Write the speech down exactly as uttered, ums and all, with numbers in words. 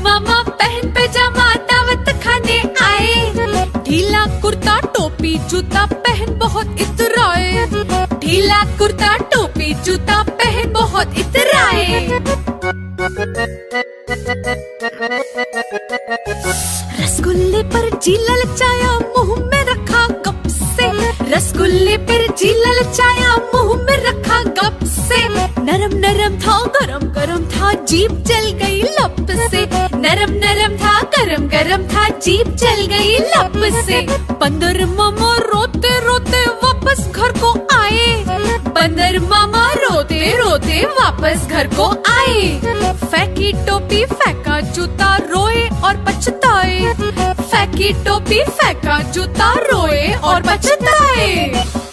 मामा पहन पैजामा दावत खाने आए। ढीला कुर्ता टोपी जूता पहन बहुत इतराए। ढीला कुर्ता टोपी जूता पहन बहुत इतराए। रसगुल्ले पर जी ललचाया मुंह में रखा गप से। रसगुल्ले पर जी ललचाया मुंह में रखा गप से। नरम नरम था गरम गरम था जीभ जल गई लप से। नरम नरम था गरम गरम था जीभ जल गई लप से। बंदर मामा रोते रोते वापस घर को आए। बंदर मामा रोते रोते वापस घर को आए। फेंकी टोपी फेंका जूता रोए और पछताए। फेंकी टोपी फेंका जूता रोए और पछताए।